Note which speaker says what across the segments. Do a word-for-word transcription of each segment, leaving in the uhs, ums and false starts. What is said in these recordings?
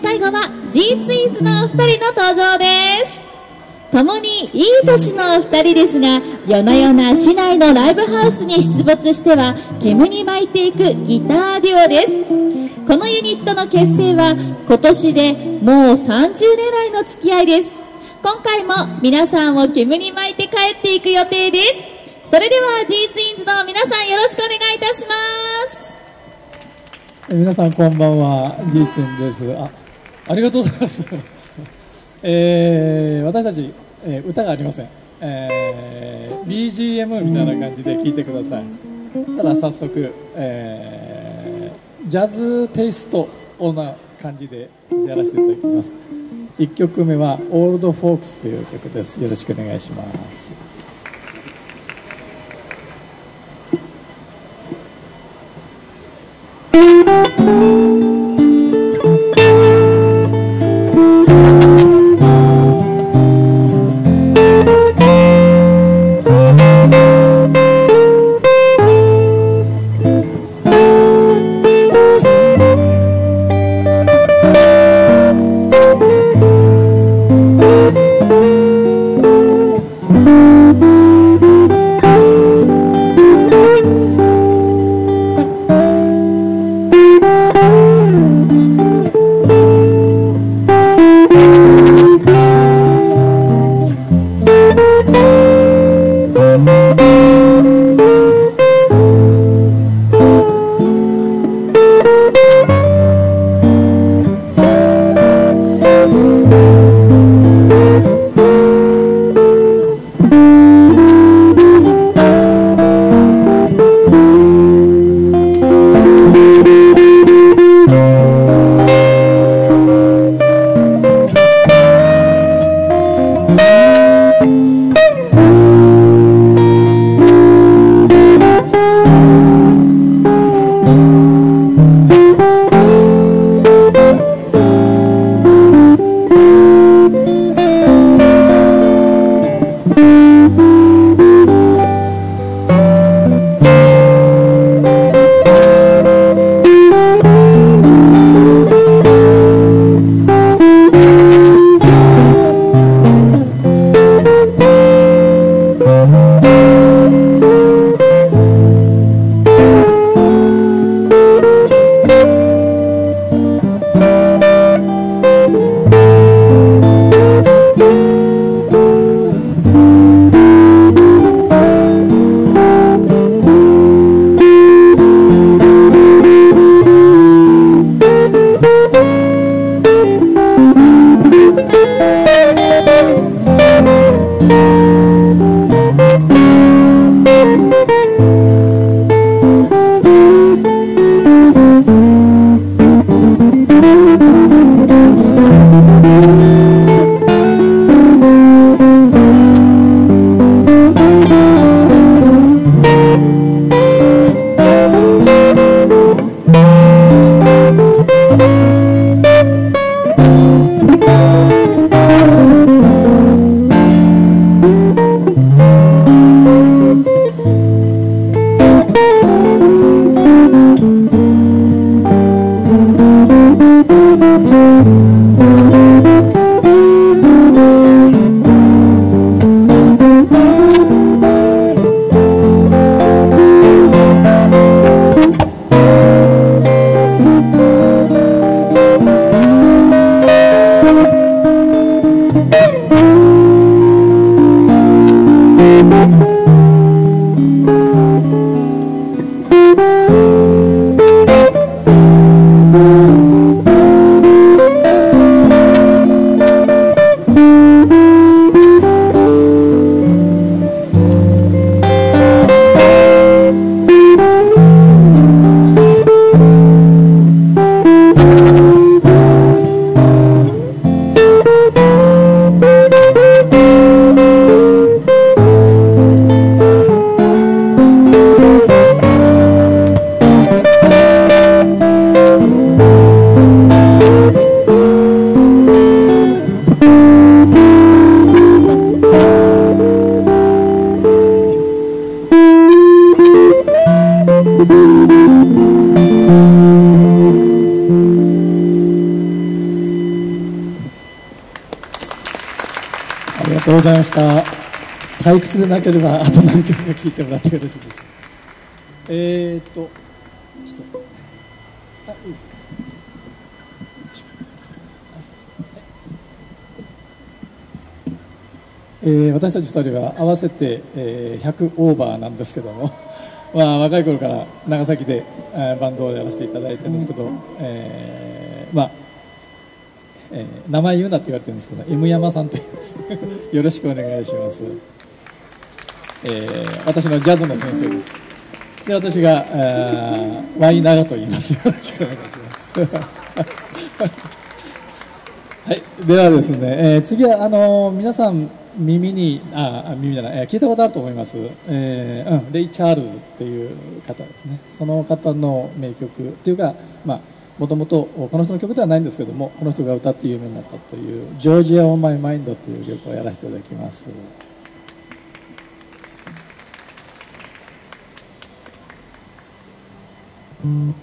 Speaker 1: 最後は G ツインズのお二人の登場です。共にいい年のお二人ですが、夜な夜な市内のライブハウスに出没しては煙に巻いていくギターデュオです。このユニットの結成は今年でもうさんじゅうねん来の付き合いです。今回も皆さんを煙に巻いて帰っていく予定です。それでは G ツインズの皆さん、よろしくお願いいたします。
Speaker 2: 皆さんこんばんは、 G ツインズです。あ、ありがとうございます、えー、私たち、えー、歌がありません、えー、ビージーエム みたいな感じで聴いてください。ただ早速、えー、ジャズテイストな感じでやらせていただきます。いっきょくめはオールドフォークスという曲です。よろしくお願いします。
Speaker 3: Thank you.
Speaker 2: がとうございました。退屈でなければあと何曲か聴いてもらってよろしいでしょうか。えーっとちょっとあいいですか。えー、私たちふたりは合わせて、えー、ひゃくオーバーなんですけどもまあ、若い頃から長崎で、えー、バンドをやらせていただいてるんですけど、えーまあえー、名前言うなって言われてるんですけど M 山さんと言いますよろしくお願いします、えー、私のジャズの先生です。で私が、えー、ワイナガと言います。よろしくお願いしますはい、ではですね、えー、次はあのー、皆さん耳にあ耳じゃない、えー、聞いたことあると思います、えーうん、レイ・チャールズっていう方ですね。その方の名曲っていうか、まあもともとこの人の曲ではないんですけども、この人が歌って有名になったという「ジョージア・オン・マイ・マインド」という曲をやらせていただきます。うん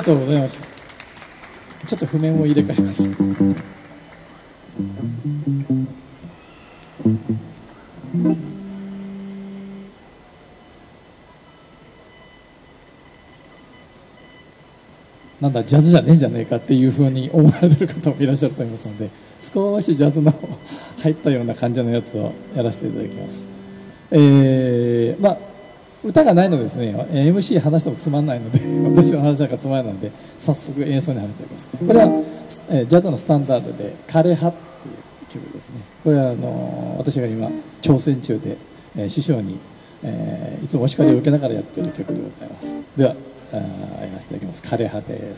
Speaker 2: がとうございました。ちょっと譜面を入れ替えます。なんだジャズじゃねえんじゃねえかっていうふうに思われてる方もいらっしゃると思いますので、少しジャズの入ったような感じのやつをやらせていただきます。えー、まあ歌がないのでですね、エムシー 話してもつまんないので私の話なんかつまらないので、早速演奏に入りたいと思います。これは、えー、ジャズのスタンダードで「枯葉」っていう曲ですね。これはあのー、私が今挑戦中で、えー、師匠に、えー、いつもお叱りを受けながらやっている曲でございます。ではやらせていただきます。枯葉です。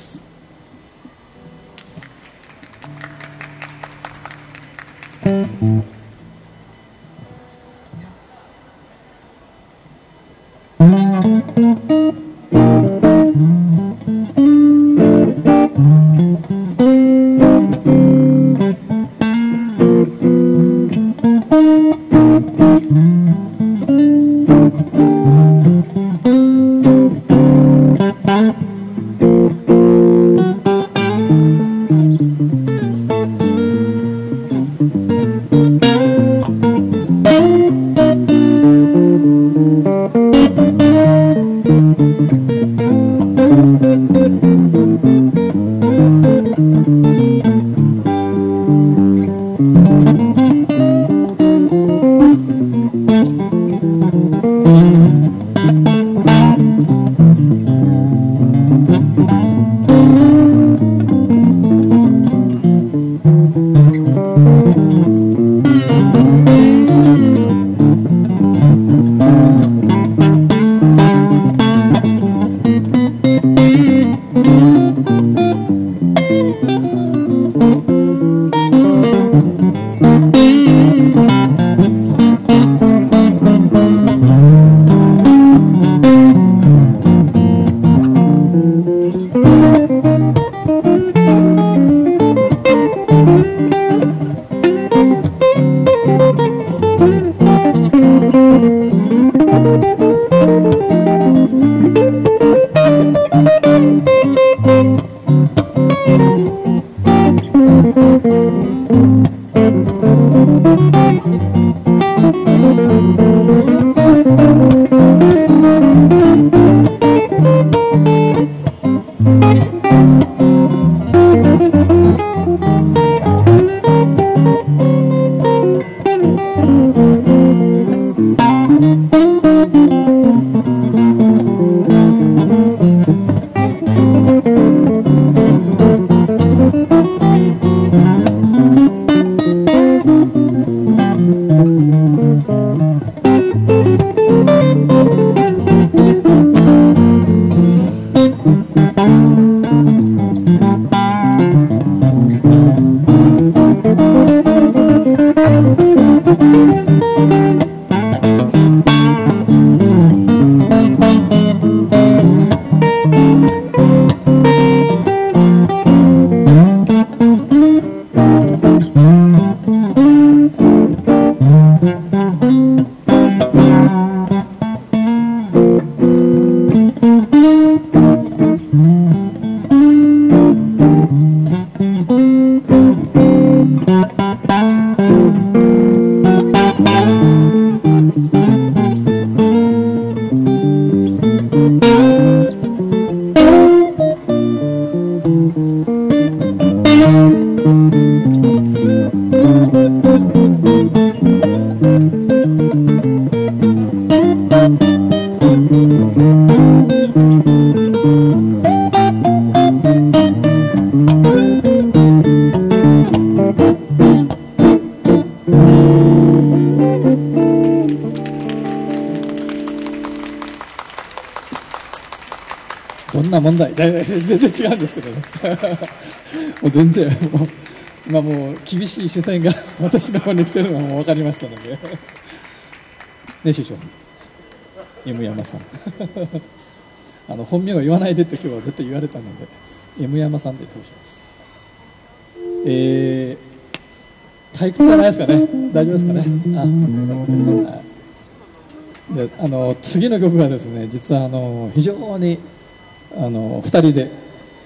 Speaker 2: どんな問題全然違うんですけどねもう全然もう今もう厳しい視線が私の方に来てるのがもう分かりましたのでね、師匠 M 山さんあの本名を言わないでって今日は絶対言われたので M 山さんで登場します。えー、退屈じゃないですかね。大丈夫ですかね。あ、よかったですね。で、あの次の曲がですね、実はあの非常にあのふたりで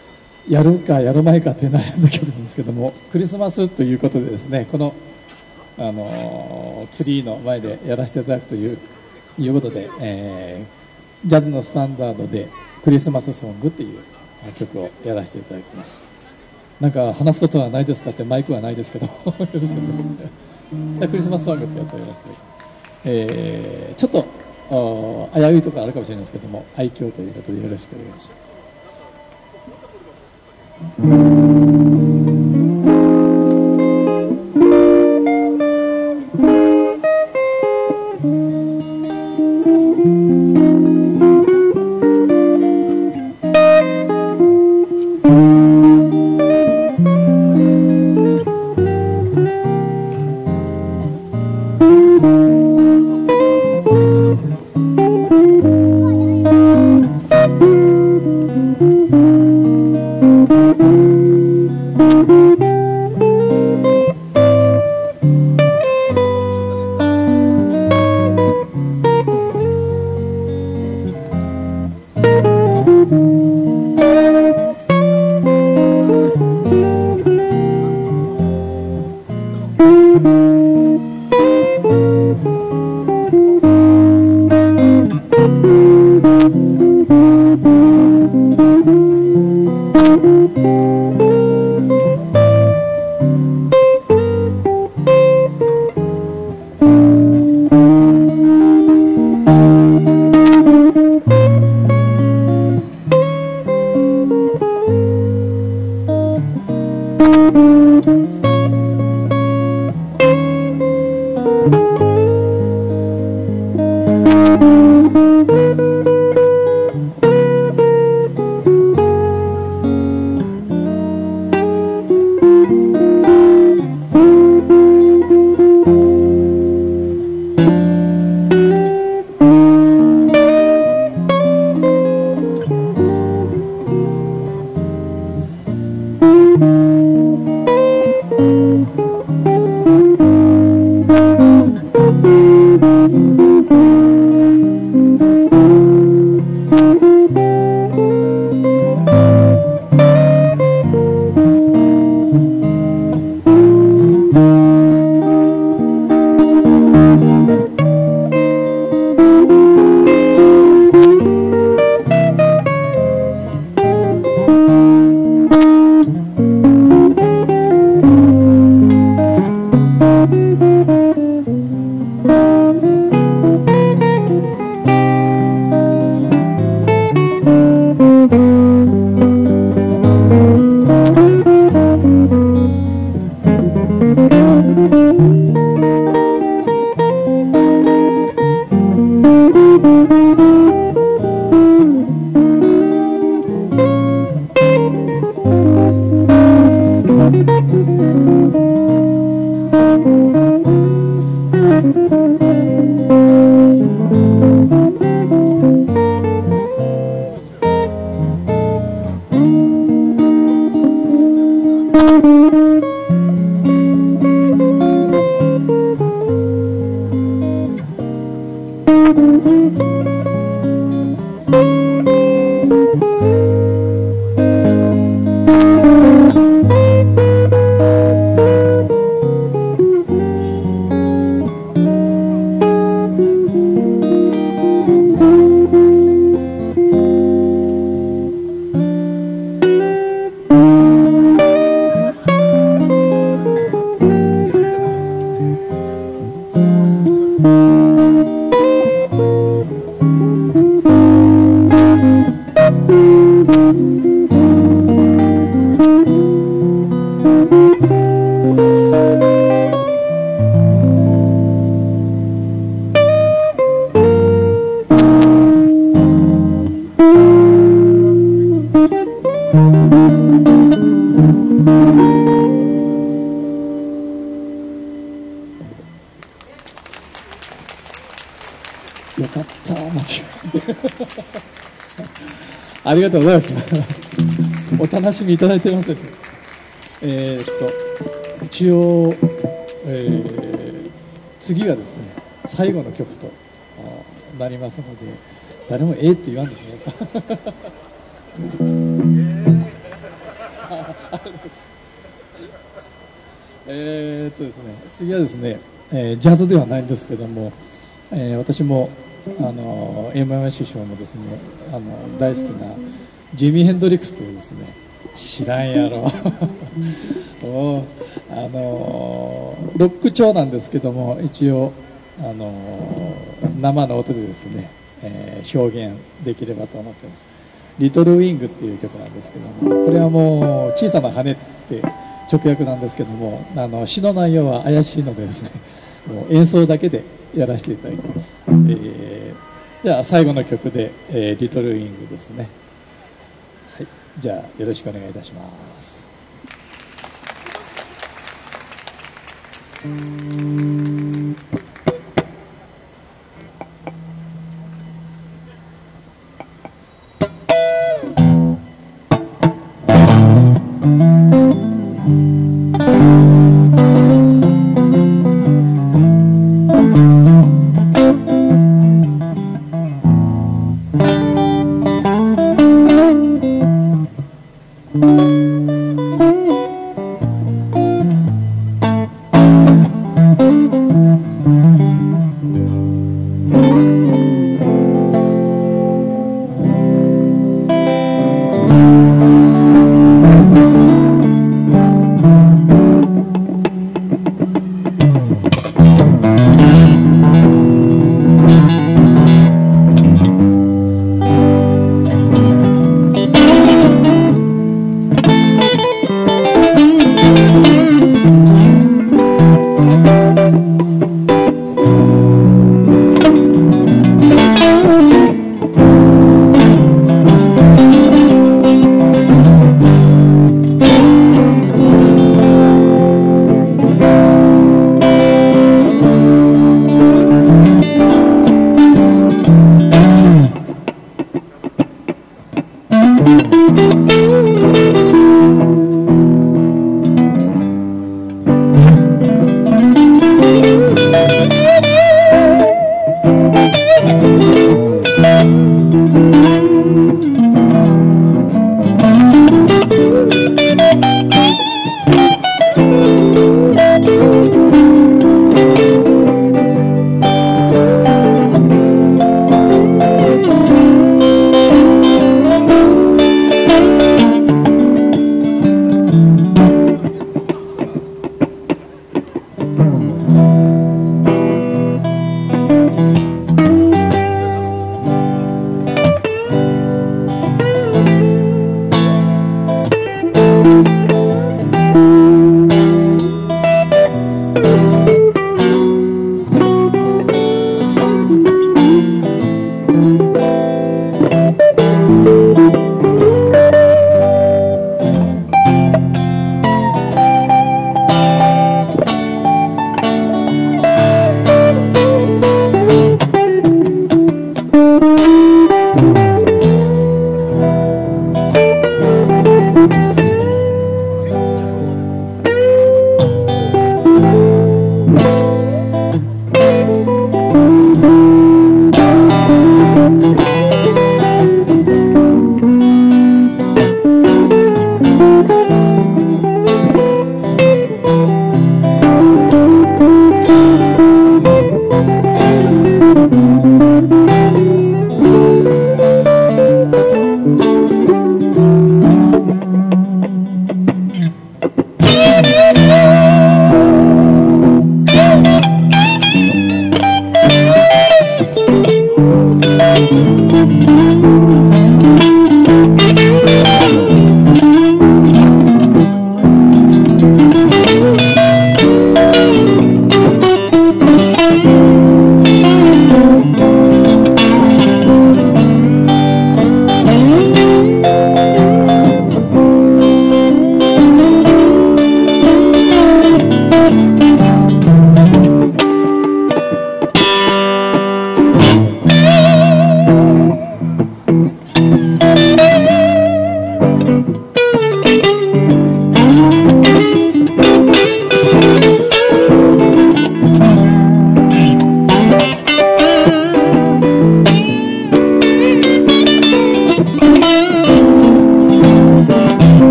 Speaker 2: やるかやるまいかって悩んだ曲なんですけども、クリスマスということでですね、この、あのー、ツリーの前でやらせていただくといういうことで、えー、ジャズのスタンダードでクリスマスソングっていう曲をやらせていただきます。なんか話すことはないですかって、マイクはないですけどよろしいですか。クリスマスソングってやつをやらせていただきます。えー、ちょっと危ういところあるかもしれないですけども、愛嬌ということでよろしくお願いします。よかった、間違えありがとうございましたお楽しみいただいてますでしょうか。えー、っと一応、えー、次がですね最後の曲となりますので、誰もええって言わんですねえーっとですね、次はですね、えージャズではないんですけども、えー私もあの エムアイ 師匠もですね、あの大好きなジミー・ヘンドリックスというですね、知らんやろおあのロック調なんですけども、一応あの生の音でですね、えー表現できればと思っています。リトルウィングっていう曲なんですけども、これはもう小さな羽って直訳なんですけども、あの詩の内容は怪しいのでですね、もう演奏だけでやらせていただきます。えー、じゃあ最後の曲で、えー、リトルウィングですね。はい、じゃあよろしくお願いいたします。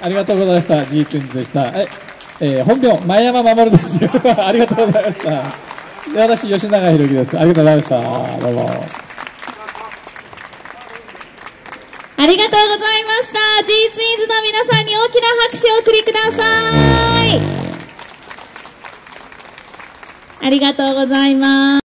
Speaker 2: ありがとうございました。G ツインズでした。え、えー、本名、前山守です。ありがとうございました。で、私、吉永博之です。ありがとうございました。どうも。
Speaker 1: ありがとうございました。G ツインズの皆さんに大きな拍手をお送りください。ありがとうございます。